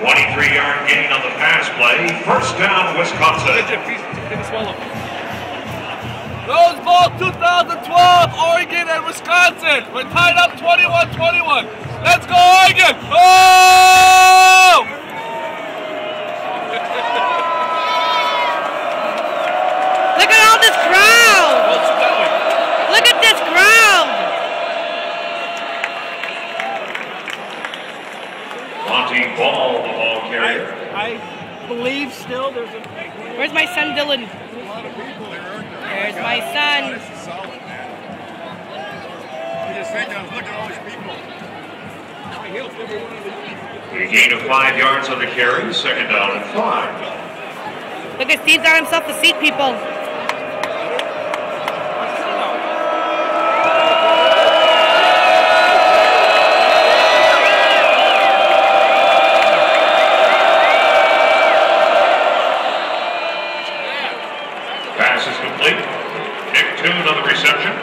23-yard gain on the pass play. First down, Wisconsin. Rose Bowl 2012, Oregon and Wisconsin. We're tied up 21-21. Let's go, Oregon! Oh! Look at all this crowd! Look at this crowd! Monty Ball, the ball carrier. I believe still there's a... Where's my son, Dylan? There's my son. This is solid, man. You just think, look at all these people. A gain of 5 yards on the carry. Second down and 5. Look at Steve's on himself to seat people. Pass is complete. Nick Toon on the reception.